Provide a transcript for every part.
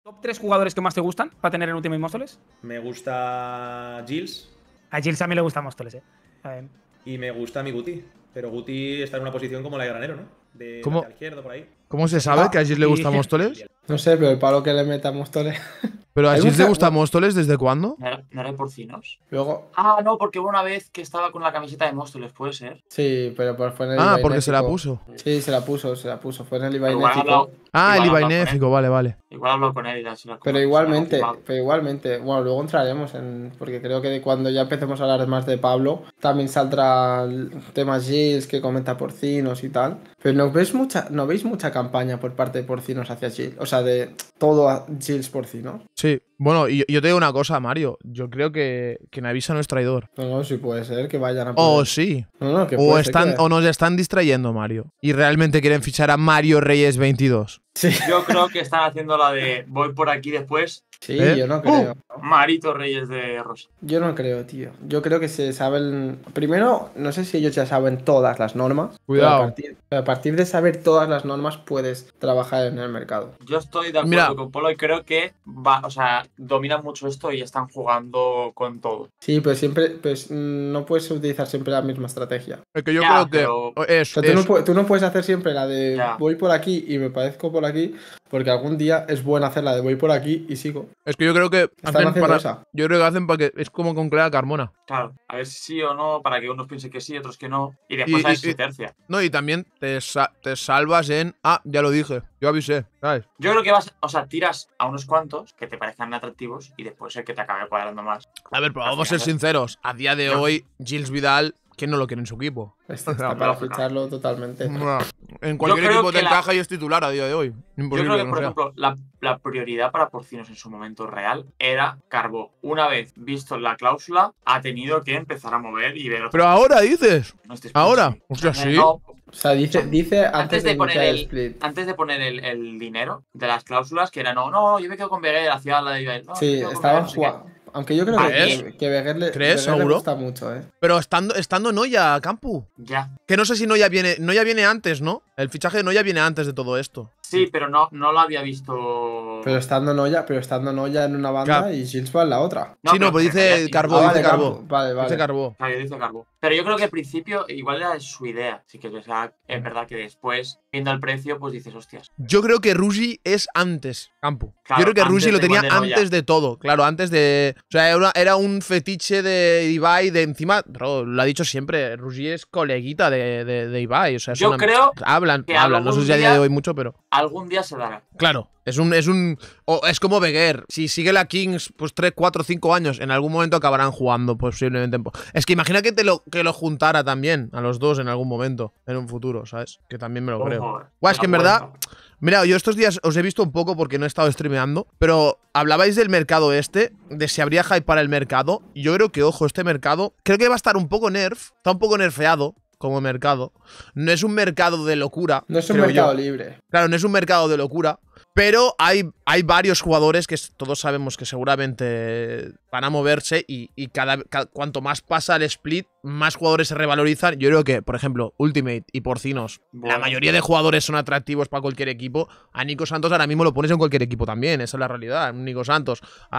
¿Top 3 jugadores que más te gustan para tener en Ultimate Móstoles? Me gusta Gilles A Gilles a mí le gusta Móstoles, y me gusta mi Guti. Pero Guti está en una posición como la de Granero, ¿no? De ¿Cómo? lateral izquierdo, por ahí. ¿Cómo se sabe que a Gis le gusta Móstoles? No sé, pero el palo que le meta Móstoles. ¿Pero a Hay Gis le mucha- gusta Móstoles desde cuándo? ¿No era porcinos? Luego, Ah, no, porque hubo una vez que estaba con la camiseta de Móstoles, puede ser. sí, pero fue en el Ah, porque se la Ibainéfico. puso. Sí, se la puso. Fue en el Igual Ibainéfico. Ah, el igual Ibainéfico, vale. Igual habló con él y así la Pero cosa, igualmente, se la ha confirmado. bueno, luego entraremos en. Porque creo que cuando ya empecemos a hablar más de Pablo, también saldrá el tema Gilles que comenta porcinos y tal. Pero no veis mucha campaña por parte de porcinos hacia Gilles. O sea, de todo a Gilles porcino. Sí. Bueno, y yo te digo una cosa, Mario. Yo creo que Navisa no es traidor. No, sí puede ser que vayan a. O sí. No, que O, puede ser están, que- o nos están distrayendo, Mario. Y realmente quieren fichar a Mario Reyes 22. Sí, Yo creo que están haciendo la de voy por aquí después, sí, ¿Eh? yo no creo. Marito Reyes de Rosa. Yo no creo, tío. Yo creo que se saben. Primero, no sé si ellos ya saben todas las normas. Cuidado. Pero a partir de saber todas las normas, puedes trabajar en el mercado. Yo estoy de acuerdo Mira. con Polo y creo que dominan mucho esto y están jugando con todo. Sí, pero siempre. Pues no puedes utilizar siempre la misma estrategia. Es que yo Ya, creo que. O sea, tú no puedes hacer siempre la de Ya. voy por aquí y me parezco por aquí, porque algún día es bueno hacer la de voy por aquí y sigo. Es que yo creo que Están hacen haciendo para. esa. Yo creo que hacen para que. Es como con Clea Carmona. Claro, a ver si sí o no, para que unos piensen que sí, otros que no. Y después Y- a ver y- si se tercia. No, y también te salvas en. Ah, ya lo dije. Yo avisé, ¿sabes? Yo creo que tiras a unos cuantos que te parezcan atractivos y después el que te acabe cuadrando más. A ver, pero Al vamos a ser final, sinceros. A día de No. hoy, Gilles Vidal, ¿quién no lo quiere en su equipo? Está No, para lógico. ficharlo totalmente. En cualquier creo equipo que te la- encaja y es titular a día de hoy. Yo Imposible creo que, que no por sea. ejemplo, la prioridad para Porcinos en su momento real era Carbó. Una vez visto la cláusula, ha tenido que empezar a mover y ver. Pero ahora dices. No estés Ahora. pensando. Hostia, sí. No, O sea, dice antes de poner iniciar el el, split. antes de poner el dinero de las cláusulas, que era no, yo me quedo con Veguer, hacía la de Ibai. No, Sí, yo me quedo con estaban Veguer, no sé qué. jugando. Aunque yo creo ¿Crees? que Veguer le ¿Crees, Veguer le seguro? gusta mucho, Pero estando Noya, Campu. Ya. Que no sé si Noya viene antes, ¿no? El fichaje de Noya viene antes de todo esto. Sí, pero no lo había visto. Pero estando Noya en una banda Claro. y Gilles va en la otra. Sí, no, pero dice sí. Carbó, Ah, dice vale, Carbó. Campo. Vale. Dice Carbó. Claro, dice Carbó. Pero yo creo que al principio igual era su idea. Sí que es verdad que después, viendo el precio, pues dices, hostias. Yo creo que Rusi es antes, Campu. Claro, Yo creo que antes Rusi lo de tenía igual de Noya. antes de todo. Claro, antes de. O sea, era un fetiche de Ibai. De encima, bro, lo ha dicho siempre. Rusi es coleguita de Ibai. O sea, Yo creo hablan. que No sé si a día algún de hoy mucho, pero. Algún día se dará. Claro, es como Veguer. Si sigue la Kings, pues 3, 4, 5 años, en algún momento acabarán jugando, posiblemente. Es que imagina que lo juntara también a los dos en algún momento, en un futuro, ¿sabes? Que también me lo creo. Ojo, Guau, es que en verdad, mira, yo estos días os he visto un poco porque no he estado streameando, pero hablabais del mercado de si habría hype para el mercado. Y yo creo que, ojo, este mercado, creo que va a estar un poco está un poco nerfeado como mercado. No es un mercado de locura. No es un creo mercado yo. libre. Claro, no es un mercado de locura. Pero hay varios jugadores que todos sabemos que seguramente van a moverse y cuanto más pasa el split, más jugadores se revalorizan. Yo creo que, por ejemplo, Ultimate y Porcinos, Bueno. la mayoría de jugadores son atractivos para cualquier equipo. A Nico Santos ahora mismo lo pones en cualquier equipo también, esa es la realidad. Nico Santos,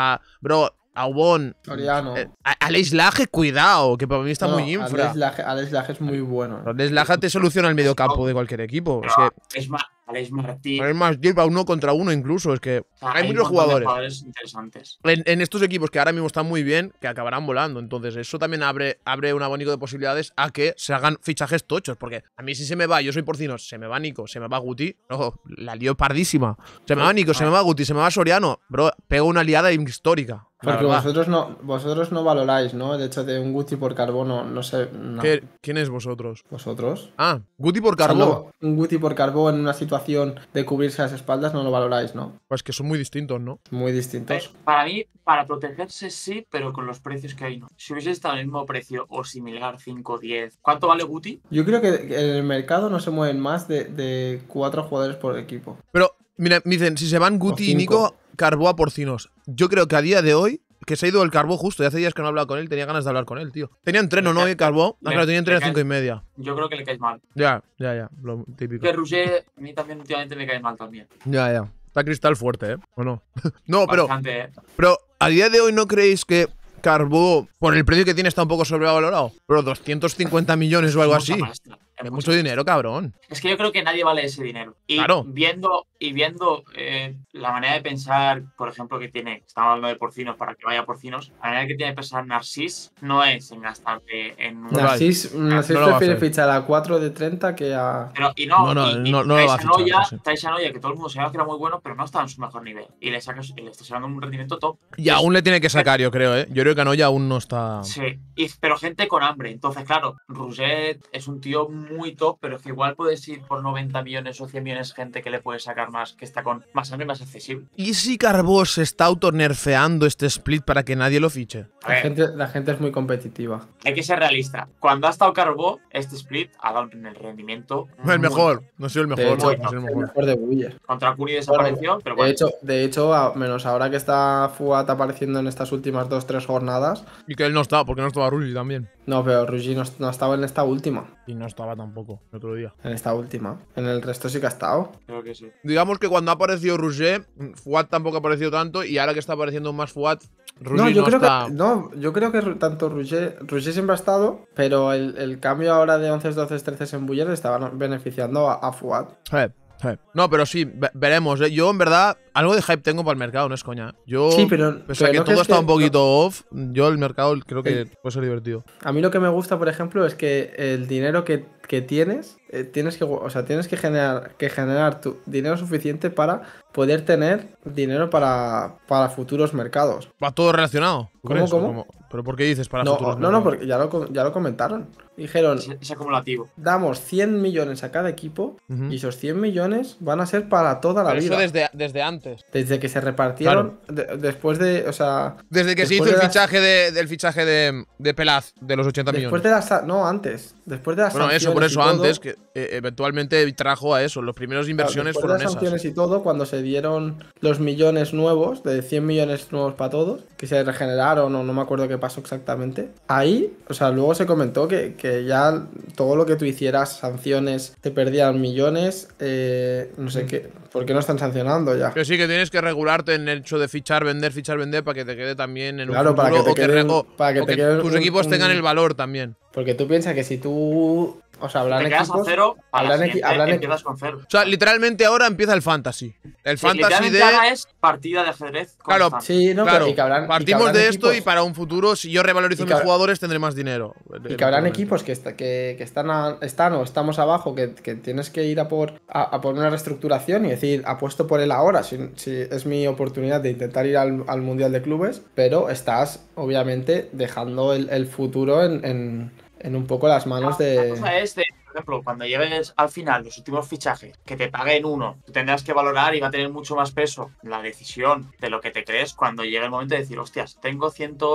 a Ubon, Soriano. a Aleix Laje, cuidado, que para mí está No, muy infra. Alex Laje es muy bueno. Aleix Laje te soluciona el medio campo de cualquier equipo. Es que Es más, Alex Martí. es más, lleva 1 contra 1 incluso. Es que O sea, hay un muchos montón de jugadores interesantes. en estos equipos que ahora mismo están muy bien, que acabarán volando. Entonces, eso también abre un abanico de posibilidades a que se hagan fichajes tochos. Porque a mí, si se me va, yo soy Porcinos, se me va Nico, se me va Guti, no, la lío pardísima. Se me va Nico, se me va Guti, se me va Soriano. Bro, pego una liada histórica. la Porque verdad. vosotros no valoráis, ¿no? El hecho de un Guti por carbono, no sé. No. ¿Quién es vosotros? ¿Vosotros? Ah, Guti por O sea, carbón. no, un Guti por carbón en una situación de cubrirse las espaldas no lo valoráis, ¿no? Pues que son muy distintos, ¿no? Muy distintos. Para mí, para protegerse sí, pero con los precios que hay no. Si hubiese estado en el mismo precio o similar, 5, 10. ¿Cuánto vale Guti? Yo creo que en el mercado no se mueven más de 4 jugadores por equipo. Pero, mira, me dicen, si se van Guti y cinco. Nico, Carbó a Porcinos. Yo creo que a día de hoy, que se ha ido el Carbó justo, y hace días que no he hablado con él, tenía ganas de hablar con él, tío. Tenía entreno, ¿no? Y Carbó. Ah, claro, tenía entreno a 5:30. Yo creo que le caes mal. Ya, lo típico. Que Roger, a mí también últimamente me cae mal también. Ya. Está Cristal fuerte, ¿eh? ¿O no? No, pero Bastante, Pero a día de hoy, ¿no creéis que Carbó, por el precio que tiene, está un poco sobrevalorado? Pero 250 millones o algo mucha así. pasta, Es mucha mucho pasta. dinero, cabrón. Es que yo creo que nadie vale ese dinero. Y Claro. viendo la manera de pensar, por ejemplo, que tiene, estamos hablando de porcinos para que vaya a porcinos, la manera que tiene de pensar Narcís no es en gastarte en un. Narcís no lo va a prefiere hacer. fichar a 4 de 30 que a. Pero, No lo va a fichar, Taisha Noya, que todo el mundo sabía que era muy bueno, pero no estaba en su mejor nivel. Y le está sacando un rendimiento top. Y aún le tiene que sacar, yo creo, ¿eh? Yo creo que Anoya aún no está. Sí, pero gente con hambre. Entonces, claro, Roget es un tío muy top, pero es que igual puedes ir por 90 millones o 100 millones gente que le puede sacar más, que está con más hambre y más accesible. ¿Y si Carbó se está autonerfeando este split para que nadie lo fiche? A ver, La gente es muy competitiva. hay que ser realista. Cuando ha estado Carbó, este split ha dado el rendimiento. El muy mejor. top. No soy el De mejor. hecho, no soy el el mejor. mejor de Buller. Contra Kuni desapareció, pero bueno. De hecho, menos ahora que está Fuat apareciendo en estas últimas 2-3 jornadas. Y que él no está, porque no estaba Rulli también. No, pero Rugi no estaba en esta última. Y no estaba tampoco el otro día. En esta última. En el resto sí que ha estado. Creo que sí. Digamos que cuando ha aparecido Roger, Fuat tampoco ha aparecido tanto. Y ahora que está apareciendo más Fuat, Rulli No, yo creo está. que. No, yo creo que tanto Roger siempre ha estado, pero el cambio ahora de 11, 12, 13 en Buller le estaba beneficiando a Fuat. No, pero sí, veremos. Yo, en verdad, algo de hype tengo para el mercado, no es coña. Yo, Sí, pero pese a que no todo crees está que- un poquito off, yo el mercado creo que puede ser divertido. A mí lo que me gusta, por ejemplo, es que el dinero que tienes, tienes que generar tu dinero suficiente para poder tener dinero para futuros mercados. Va todo relacionado. ¿tú ¿Cómo, crees? cómo? ¿Pero por qué dices para No, futuros no, mercados? porque ya lo comentaron. Dijeron, Es acumulativo. damos 100 millones a cada equipo Ujú. y esos 100 millones van a ser para toda la Pero vida. eso desde antes. Desde que se repartieron, después de, o sea... Desde que se hizo después el fichaje de Pelaz de los 80 Después millones. de las... No, antes. Después de las Bueno, eso, por sanciones y eso todo, antes, que eventualmente trajo a eso. Las primeras inversiones después fueron de las esas. sanciones y todo, cuando se dieron los millones nuevos, de 100 millones nuevos para todos, que se regeneraron o no me acuerdo qué pasó exactamente, ahí, o sea, luego se comentó que ya todo lo que tú hicieras, sanciones, te perdían millones, no sé qué, ¿por qué no están sancionando ya? Que sí, que tienes que regularte en el hecho de fichar, vender, para que te quede también en Claro, un para futuro, que te quede o que tus equipos tengan el valor también. Porque tú piensas que si tú... O sea, habrán Te quedas equipos... a cero, a la habrán siguiente empiezas con cero. O sea, literalmente ahora empieza el fantasy. El Sí, fantasy literalmente ahora es partida de ajedrez Claro, constante. Sí, no, Claro, pero y que habrán, partimos y que habrán de esto equipos- y para un futuro, si yo revalorizo y que mis habrá- jugadores, tendré más dinero. Y que habrán equipos que están o estamos abajo, que tienes que ir a por una reestructuración y decir, apuesto por él ahora, si es mi oportunidad de intentar ir al Mundial de Clubes, pero estás, obviamente, dejando el futuro en un poco las manos La de... cosa es de, por ejemplo, cuando llegues al final, los últimos fichajes, que te paguen uno, tú tendrás que valorar y va a tener mucho más peso la decisión de lo que te crees cuando llegue el momento de decir, hostias, tengo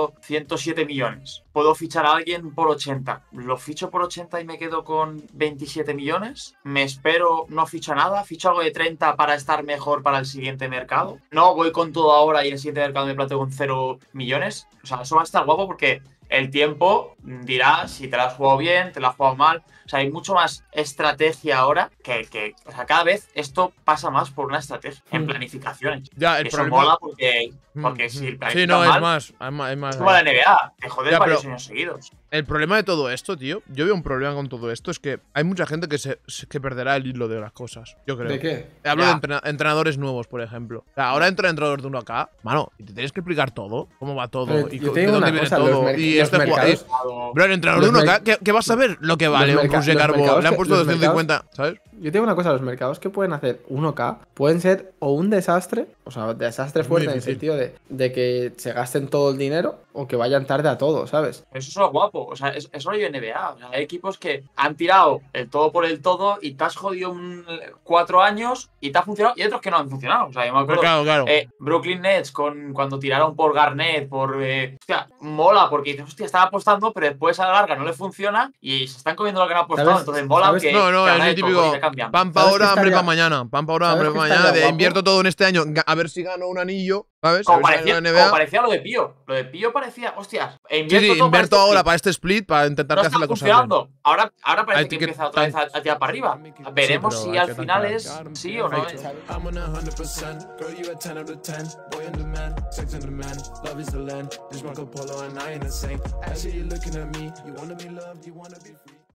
107 millones, puedo fichar a alguien por 80, lo ficho por 80 y me quedo con 27 millones, me espero, no ficho nada, ficho algo de 30 para estar mejor para el siguiente mercado, no, voy con todo ahora y el siguiente mercado me planteo con 0 millones, o sea, eso va a estar guapo porque el tiempo dirá si te la has jugado bien, te la has jugado mal. O sea, hay mucho más estrategia ahora que o sea, cada vez esto pasa más por una estrategia en planificaciones. Ya, el Eso problema. mola porque si Sí, planificas no, mal, es más. es como la NBA, te jodes Ya, varios pero- años seguidos. El problema de todo esto, tío, yo veo un problema con todo esto, es que hay mucha gente que perderá el hilo de las cosas, yo creo. ¿De qué? Hablo Ya. de entrenadores nuevos, por ejemplo. O sea, ahora entra entrenador de uno acá, mano, y te tienes que explicar todo, cómo va todo, Pero y yo de te digo dónde una viene cosa, todo. los Y este mercados- Bro, el entrenador de los uno acá, ¿qué vas a ver? Lo que vale los un Roger los Garbo. mercados Le han que- puesto los 250, ¿sabes? Yo te digo una cosa, los mercados que pueden hacer 1K pueden ser o un desastre, o sea, desastre Es muy fuerte en el difícil. sentido de que se gasten todo el dinero o que vayan tarde a todo, ¿sabes? Eso es lo guapo, o sea, es rollo NBA. O sea, hay equipos que han tirado el todo por el todo y te has jodido 4 años y te ha funcionado, y otros que no han funcionado. O sea, yo me acuerdo. Claro. Brooklyn Nets cuando tiraron por Garnett, hostia, mola, porque dices, hostia, estaba apostando, pero después a la larga no le funciona y se están comiendo lo que han apostado. ¿Sabes? Entonces mola ¿Sabes? que. No, que es ahora el de todo típico y te cambian. pan pa' ¿Sabes ahora, qué hambre estaría- pa' mañana. Pan pa' ahora, ¿sabes hambre qué pa' mañana. estaría De guapo? invierto todo en este año, a ver si gano un anillo, ¿sabes? Como A ver si parecía, gano la como NBA. parecía lo de Pío. Lo de Pío parecía parecía, hostias, Sí, invierto sí, todo invierto para ahora este para este split para intentar no que hacer está la cosa bien. funcionando. Ahora parece Hay que que empieza otra vez a tirar para arriba. Veremos pero si hay al que final tancar. es sí o no. I'm on 100%, girl, you a 10 out of 10. Boy and the man, sex and the man, love is the land. This Marco Polo and I ain't the same. Actually, you're looking at me, you wanna be loved, you wanna be free.